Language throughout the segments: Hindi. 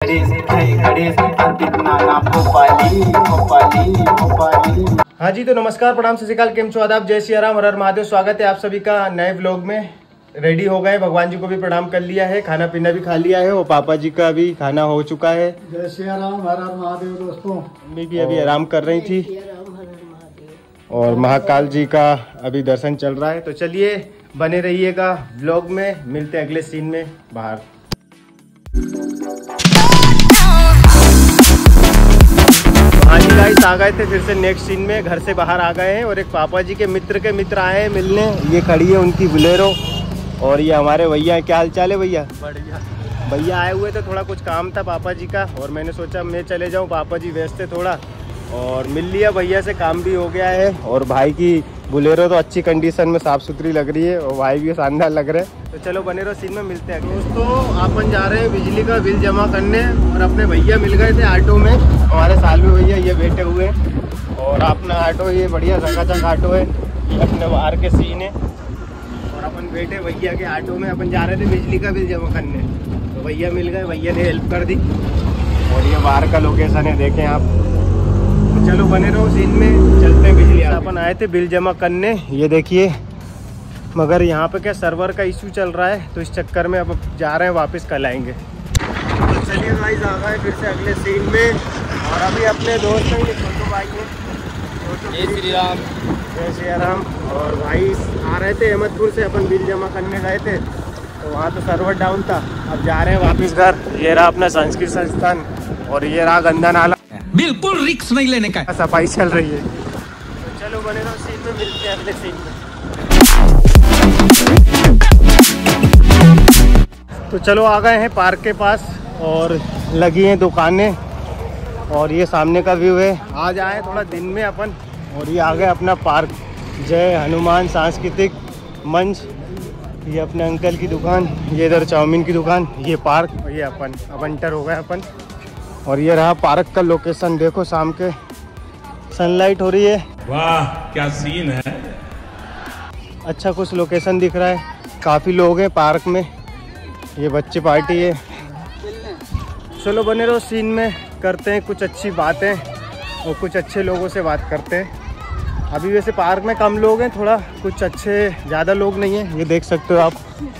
हाँ जी, तो नमस्कार, प्रणाम, सत श्री अकाल, केम छो, आदाब, जय सिया राम, हर हर महादेव। स्वागत है आप सभी का नए व्लॉग में। रेडी हो गए, भगवान जी को भी प्रणाम कर लिया है, खाना पीना भी खा लिया है और पापा जी का भी खाना हो चुका है। जय सिया राम, हर हर महादेव। दोस्तों, मम्मी भी अभी आराम कर रही थी और महाकाल जी का अभी दर्शन चल रहा है। तो चलिए बने रहिएगा व्लॉग में, मिलते हैं अगले सीन में बाहर। हाँ जी गाइस, आ गए थे फिर से नेक्स्ट सीन में, घर से बाहर आ गए हैं और एक पापा जी के मित्र आए हैं मिलने। ये खड़ी है उनकी बुलेरो और ये हमारे भैया। क्या हाल चाल है भैया? बढ़िया। भैया आए हुए थे, थोड़ा कुछ काम था पापा जी का और मैंने सोचा मैं चले जाऊं, पापा जी व्यस्त थे थोड़ा, और मिल लिया भैया से, काम भी हो गया है। और भाई की बुलेरो तो अच्छी कंडीशन में, साफ़ सुथरी लग रही है और भाई भी शानदार लग रहे हैं। तो चलो बने रहो, सीन में मिलते हैं। दोस्तों, अपन जा रहे हैं बिजली का बिल जमा करने और अपने भैया मिल गए थे ऑटो में। हमारे साल में भैया ये बैठे हुए हैं और अपना ऑटो ये बढ़िया चकाचक ऑटो है, ये अपने बाहर के सीन है। और अपन बैठे भैया के ऑटो में, अपन जा रहे थे बिजली का बिल जमा करने, तो भैया मिल गए, भैया ने हेल्प कर दी। और ये बाहर का लोकेशन है, देखें आप। चलो बने रहो सीन में, चलते हैं बिजली। अपन आए थे बिल जमा करने, ये देखिए, मगर यहाँ पे क्या सर्वर का इशू चल रहा है, तो इस चक्कर में अब जा रहे हैं, वापस कल आएंगे। तो चलिए गाइस, आ गए फिर से अगले सीन में। और अभी अपने दोस्त हैं, ये छोटू भाई हैं, जय श्री राम, जय श्री राम। और भाई आ रहे थे अहमदपुर से, अपन बिल जमा करने गए थे, तो वहाँ तो सर्वर डाउन था। अब जा रहे हैं वापस घर। ये रहा अपना संस्कृत संस्थान और ये रहा गंदा नाला, बिल्कुल रिक्स नहीं लेने का, सफाई चल रही है। तो चलो बने रहो सीन में, मिलते हैं अगले सीन में। तो चलो आ गए हैं पार्क के पास और लगी हैं दुकानें और ये सामने का व्यू है। आज आए थोड़ा दिन में अपन, और ये आ गए अपना पार्क, जय हनुमान सांस्कृतिक मंच। ये अपने अंकल की दुकान, ये इधर चाउमीन की दुकान, ये पार्क, और ये अपन अब एंटर हो गए अपन। और ये रहा पार्क का लोकेशन, देखो शाम के सनलाइट हो रही है, वाह क्या सीन है। अच्छा कुछ लोकेशन दिख रहा है, काफ़ी लोग हैं पार्क में, ये बच्चे पार्टी है। चलो बने रहो सीन में, करते हैं कुछ अच्छी बातें और कुछ अच्छे लोगों से बात करते हैं। अभी वैसे पार्क में कम लोग हैं, थोड़ा कुछ अच्छे, ज़्यादा लोग नहीं हैं, ये देख सकते हो आप,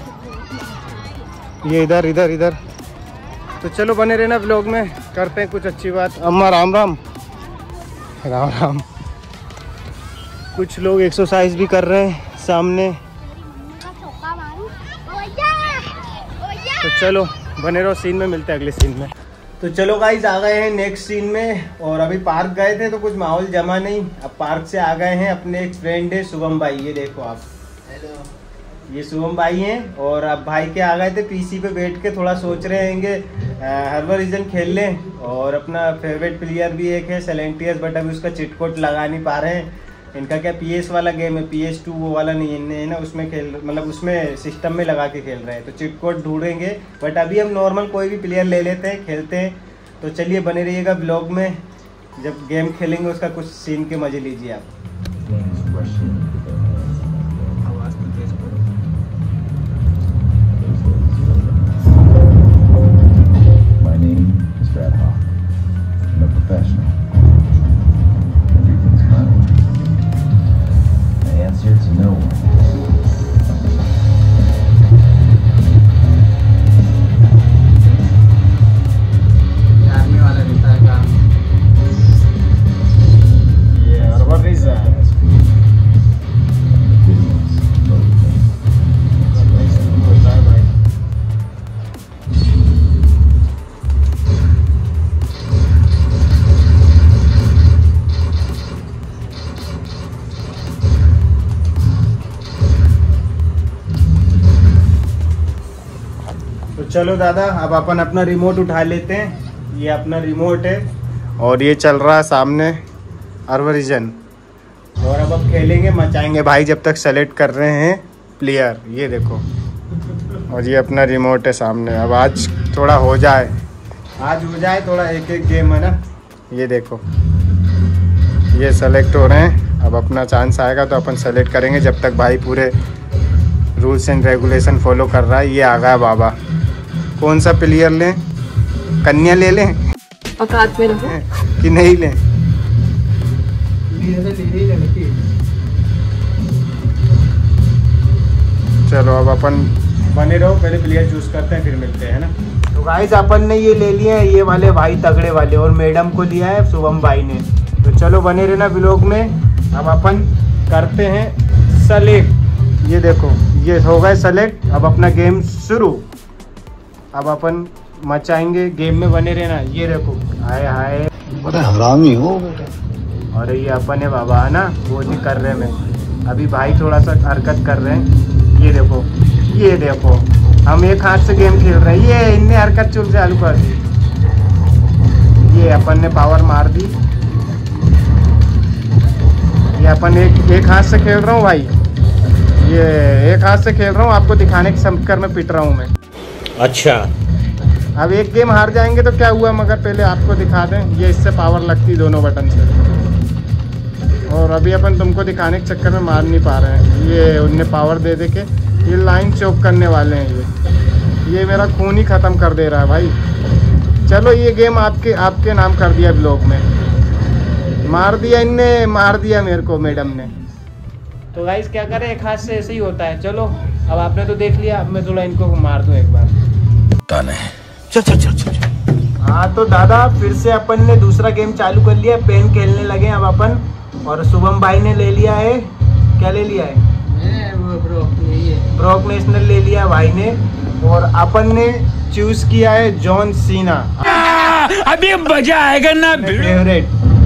ये इधर इधर इधर। तो चलो बने रहना व्लॉग में, करते हैं कुछ अच्छी बात। अम्मा राम राम, राम राम। कुछ लोग एक्सरसाइज भी कर रहे हैं सामने। तो चलो बने रहो सीन में, मिलते हैं अगले सीन में। तो चलो गाइज, आ गए हैं नेक्स्ट सीन में। और अभी पार्क गए थे तो कुछ माहौल जमा नहीं, अब पार्क से आ गए हैं, अपने एक फ्रेंड है शुभम भाई, ये देखो आप, हेलो, ये शुभम भाई हैं। और अब भाई के आ गए थे पीसी पे बैठ के, थोड़ा सोच रहे हैंगे हर्बरिजन खेल लें। और अपना फेवरेट प्लेयर भी एक है सेलेंटियस, बट अभी उसका चिटकोट लगा नहीं पा रहे हैं। इनका क्या PS वाला गेम है, PS2 वो वाला नहीं है ना, उसमें खेल, मतलब उसमें सिस्टम में लगा के खेल रहे हैं, तो चिटकोट ढूंढेंगे। बट अभी हम नॉर्मल कोई भी प्लेयर ले लेते हैं, खेलते हैं। तो चलिए बने रहिएगा ब्लॉग में, जब गेम खेलेंगे उसका कुछ सीन के मजे लीजिए आप। चलो दादा, अब अपन अपना रिमोट उठा लेते हैं, ये अपना रिमोट है और ये चल रहा है सामने हर्बरिजन। और अब खेलेंगे, मचाएंगे भाई जब तक सेलेक्ट कर रहे हैं प्लेयर, ये देखो। और ये अपना रिमोट है सामने। अब आज थोड़ा हो जाए, आज हो जाए थोड़ा, एक एक गेम है ना, ये देखो ये सेलेक्ट हो रहे हैं। अब अपना चांस आएगा तो अपन सेलेक्ट करेंगे, जब तक भाई पूरे रूल्स एंड रेगुलेशन फॉलो कर रहा है। ये आ गया बाबा, कौन सा प्लेयर लें? कन्या ले लें औकात में रहो कि नहीं लें? चलो अब अपन बने रहो, पहले प्लेयर चूज करते हैं फिर मिलते हैं ना। तो गाइस अपन ने ये ले लिए हैं, ये वाले भाई तगड़े वाले, और मैडम को लिया है शुभम भाई ने। तो चलो बने रहना व्लॉग में। अब अपन करते हैं सेलेक्ट। ये देखो ये हो गए सेलेक्ट। अब अपना गेम शुरू। अब अपन मचाएंगे गेम में, बने रहना। ये देखो हाय हाय बड़ा हरामी हो बेटा। और ये अपन है बाबा है ना, वो नहीं कर रहे मैं। अभी भाई थोड़ा सा हरकत कर रहे हैं। ये देखो ये देखो, हम एक हाथ से गेम खेल रहे हैं। ये इनने हरकत चुल चालू कर दी। ये अपन ने पावर मार दी। ये अपन एक हाथ से खेल रहा हूँ भाई, ये एक हाथ से खेल रहा हूँ, आपको दिखाने के चक्कर में पिट रहा हूँ मैं। अच्छा अब एक गेम हार जाएंगे तो क्या हुआ, मगर पहले आपको दिखा दें। ये इससे पावर लगती दोनों बटन से, और अभी अपन तुमको दिखाने के चक्कर में मार नहीं पा रहे हैं। ये उनने पावर दे के ये लाइन चौक करने वाले हैं। ये मेरा खून ही ख़त्म कर दे रहा है भाई। चलो ये गेम आपके नाम कर दिया ब्लॉग में। मार दिया इनने, मार दिया मेरे को मैडम ने। तो गाइस क्या करें, एक हाथ से ऐसे ही होता है। चलो अब आपने तो देख लिया, अब मैं थोड़ा इनको मार दूं एक बार। चल चल चल चल। हाँ तो दादा फिर से अपन ने दूसरा गेम चालू कर लिया, पेन खेलने लगे अब अपन। और शुभम भाई ने ले लिया है, क्या ले लिया है? ब्रॉक नेशनल ले लिया भाई ने। और अपन ने चूज किया है जॉन सीना। अभी मजा आएगा ना फेवरेट।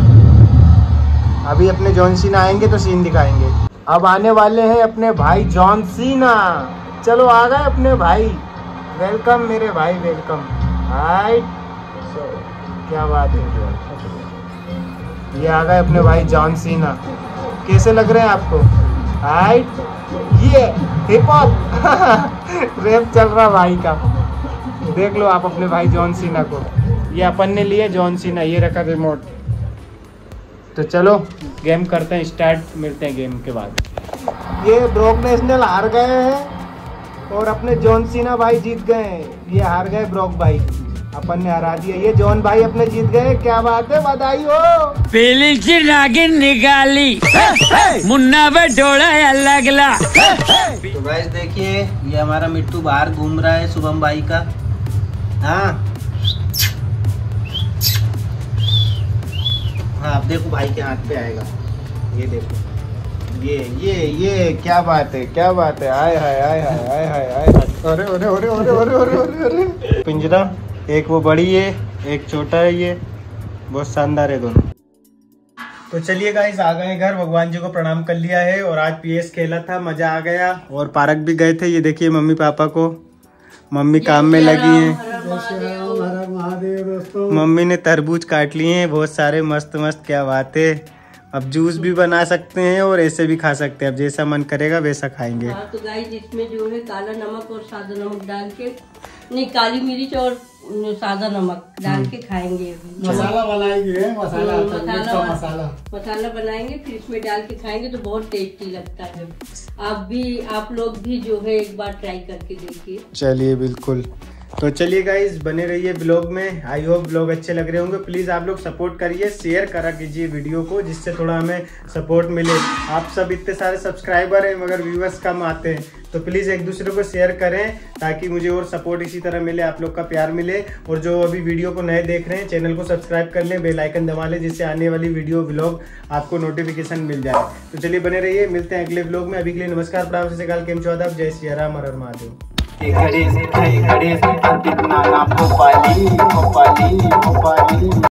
अभी अपने जॉन सीना आएंगे तो सीन दिखाएंगे। अब आने वाले हैं अपने भाई जॉन सीना। चलो आ गए अपने भाई। वेलकम मेरे भाई, वेलकम। हाय क्या बात है, ये आ गए अपने भाई जॉन सीना। कैसे लग रहे हैं आपको? हाय ये हिप हॉप रैप चल रहा भाई का। देख लो आप अपने भाई जॉन सीना को। ये अपन ने लिए जॉन सीना, ये रखा रिमोट। तो चलो गेम करते हैं स्टार्ट, मिलते हैं गेम के बाद। ये ब्रॉक नेशनल हार गए हैं और अपने जॉन सीना भाई जीत गए हैं। ये हार गए ब्रॉक भाई, अपन ने हरा दिया। ये जॉन भाई अपने जीत गए, क्या बात है, बधाई हो। पहली से नागिन निकाली मुन्ना बटोड़ा लगला। तो गाइस देखिए ये हमारा मिट्टू बाहर घूम रहा है शुभम भाई का। हाँ हाँ अब देखो भाई के हाथ पे आएगा, ये देखो। ये क्या बात है, क्या बात है। आय हाय आय हाय आय हाय आय। अरे अरे अरे अरे अरे अरे अरे। पिंजरा एक वो बड़ी है, एक छोटा है। ये बहुत शानदार है दोनों। तो चलिए गाइस आ गए घर, भगवान जी को प्रणाम कर लिया है। और आज पीएस खेला था, मजा आ गया। और पार्क भी गए थे। ये देखिए मम्मी पापा को, मम्मी काम में लगी हैं। महादेव दोस्तों। मम्मी ने तरबूज काट लिए हैं बहुत सारे, मस्त मस्त, क्या बात है। अब जूस भी बना सकते हैं और ऐसे भी खा सकते हैं, अब जैसा मन करेगा वैसा खाएंगे। हाँ, तो गाइस इसमें जो है काला नमक और सादा नमक डाल के, नहीं काली मिर्च और सादा नमक डाल के खाएंगे। मसाला बनाएंगे, मसाला बनाएंगे, फिर इसमें डाल के खाएंगे तो बहुत टेस्टी लगता है। आप लोग भी जो है एक बार ट्राई करके देखिए। चलिए बिल्कुल। तो चलिए गाइज बने रहिए ब्लॉग में। आई होप ब्लॉग अच्छे लग रहे होंगे। प्लीज़ आप लोग सपोर्ट करिए, शेयर करा कीजिए वीडियो को, जिससे थोड़ा हमें सपोर्ट मिले। आप सब इतने सारे सब्सक्राइबर हैं मगर व्यूअर्स कम आते हैं, तो प्लीज़ एक दूसरे को शेयर करें ताकि मुझे और सपोर्ट इसी तरह मिले, आप लोग का प्यार मिले। और जो अभी वीडियो को नए देख रहे हैं चैनल को सब्सक्राइब कर लें, बेल आइकन दबा लें, जिससे आने वाली वीडियो ब्लॉग आपको नोटिफिकेशन मिल जाए। तो चलिए बने रहिए, मिलते हैं अगले ब्लॉग में। अभी के लिए नमस्कार, प्रणाम, सत श्री अकाल, केम चौदह, जय सिया राम, हर हर महादेव। गणेश गणेश